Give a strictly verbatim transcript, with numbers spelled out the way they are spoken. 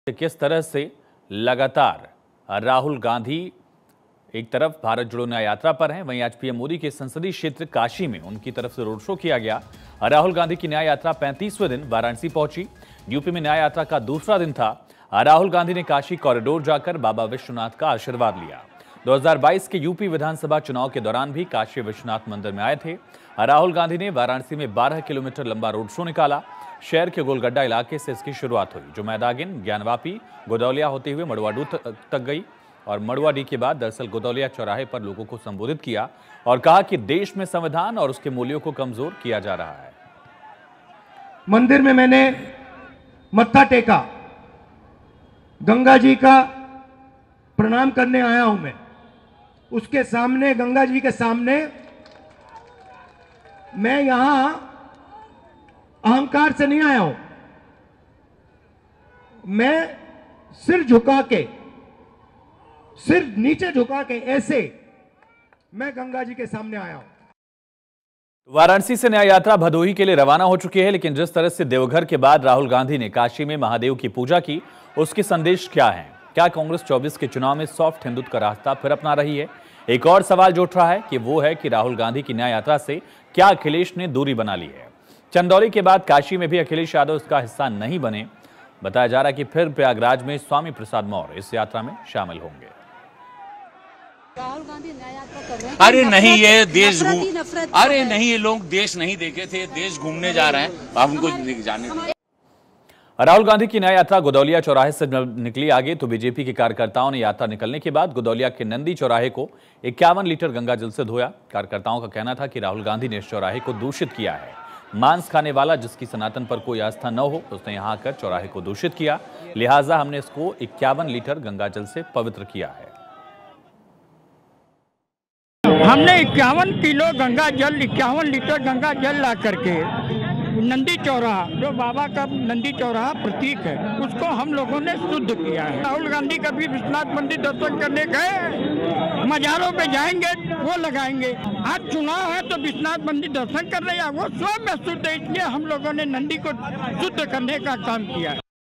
किस तरह से लगातार राहुल गांधी एक तरफ भारत जोड़ो न्याय यात्रा पर हैं, वहीं आज पीएम मोदी के संसदीय क्षेत्र काशी में उनकी तरफ से रोड शो किया गया। राहुल गांधी की न्याय यात्रा पैंतीसवें दिन वाराणसी पहुंची। यूपी में न्याय यात्रा का दूसरा दिन था। राहुल गांधी ने काशी कॉरिडोर जाकर बाबा विश्वनाथ का आशीर्वाद लिया। दो हज़ार बाईस के यूपी विधानसभा चुनाव के दौरान भी काशी विश्वनाथ मंदिर में आए थे। राहुल गांधी ने वाराणसी में बारह किलोमीटर लंबा रोड शो निकाला। शहर के गोलगड्डा इलाके से इसकी शुरुआत हुई, जो मैदागिन, ज्ञानवापी, गोदौलिया होते हुए मड़ुवाडू तक गई और मड़ुवाडी के बाद दरअसल गोदौलिया चौराहे पर लोगों को संबोधित किया और कहा कि देश में संविधान और उसके मूल्यों को कमजोर किया जा रहा है। मंदिर में मैंने मत्था टेका, गंगा जी का प्रणाम करने आया हूं मैं। उसके सामने, गंगा जी के सामने मैं यहां अहंकार से नहीं आया हूं। मैं सिर झुका के, सिर नीचे झुका के ऐसे मैं गंगा जी के सामने आया हूं। वाराणसी से न्याय यात्रा भदोही के लिए रवाना हो चुकी है, लेकिन जिस तरह से देवघर के बाद राहुल गांधी ने काशी में महादेव की पूजा की, उसके संदेश क्या हैं? क्या कांग्रेस चौबीस के चुनाव में सॉफ्ट हिंदुत्व का रास्ता फिर अपना रही है? एक और सवाल जो उठ रहा है कि वो है कि राहुल गांधी की न्याय यात्रा से क्या अखिलेश ने दूरी बना ली है? चंदौली के बाद काशी में भी अखिलेश यादव इसका हिस्सा नहीं बने। बताया जा रहा है कि फिर प्रयागराज में स्वामी प्रसाद मौर्य इस यात्रा में शामिल होंगे। राहुल गांधी न्याय यात्रा कर रहे हैं। अरे नहीं, ये देश घूम अरे नहीं, ये लोग देश नहीं देखे थे, देश घूमने जा रहे हैं। आप उनको जाने। राहुल गांधी की न्याय यात्रा गोदौलिया चौराहे से निकली आगे तो बीजेपी के कार्यकर्ताओं ने यात्रा निकलने के बाद गोदौलिया के नंदी चौराहे को इक्यावन लीटर गंगा जल से धोया। कार्यकर्ताओं का कहना था कि राहुल गांधी ने इस चौराहे को दूषित किया है। मांस खाने वाला जिसकी सनातन पर कोई आस्था न हो, उसने यहां आकर चौराहे को दूषित किया, लिहाजा हमने इसको इक्यावन लीटर गंगा जल से पवित्र किया है। हमने इक्यावन किलो गंगा जल, इक्यावन लीटर गंगा जल ला करके नंदी चौराहा, जो बाबा का नंदी चौराहा प्रतीक है, उसको हम लोगों ने शुद्ध किया है। राहुल गांधी कभी विश्वनाथ मंदिर दर्शन करने गए, मजारों पे जाएंगे, वो लगाएंगे। आज चुनाव है तो विश्वनाथ मंदिर दर्शन कर रहे हैं, वो स्वयं में शुद्ध है, इसलिए हम लोगों ने नंदी को शुद्ध करने का काम किया है।